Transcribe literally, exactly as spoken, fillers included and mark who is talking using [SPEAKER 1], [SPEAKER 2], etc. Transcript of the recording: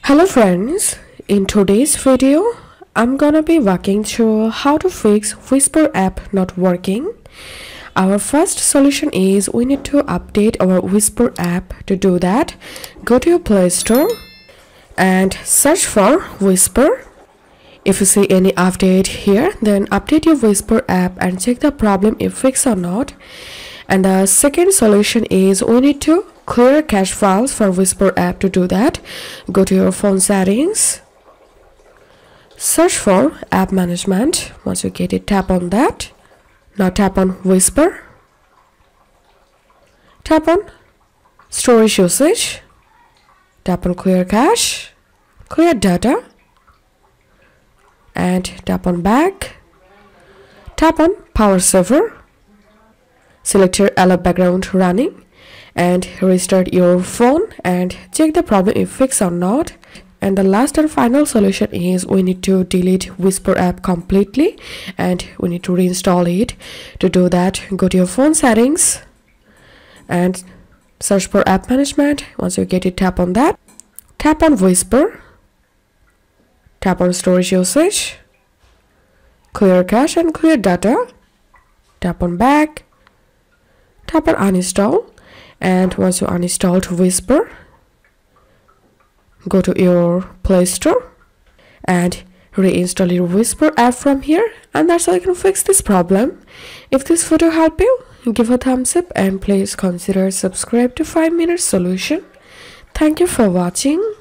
[SPEAKER 1] Hello friends, in today's video, I'm gonna be walking through how to fix Whisper app not working. Our first solution is we need to update our Whisper app. To do that, go to your Play Store and search for Whisper. If you see any update here, then update your Whisper app and check the problem if fixed or not. And the second solution is we need to clear cache files for Whisper app. To do that, go to your phone settings, search for app management. Once you get it, tap on that. Now tap on Whisper, tap on storage usage, tap on clear cache, clear data, and tap on back, tap on power saver, select your allow background running and restart your phone and check the problem if fixed or not. And the last and final solution is we need to delete Whisper app completely and we need to reinstall it. To do that, go to your phone settings and search for app management. Once you get it, tap on that, tap on Whisper, tap on storage usage, clear cache and clear data, tap on back, tap on uninstall. And once you uninstalled Whisper, go to your Play Store and reinstall your Whisper app from here, and that's how you can fix this problem. If this video helped you, give a thumbs up and please consider subscribe to five minute solution. Thank you for watching.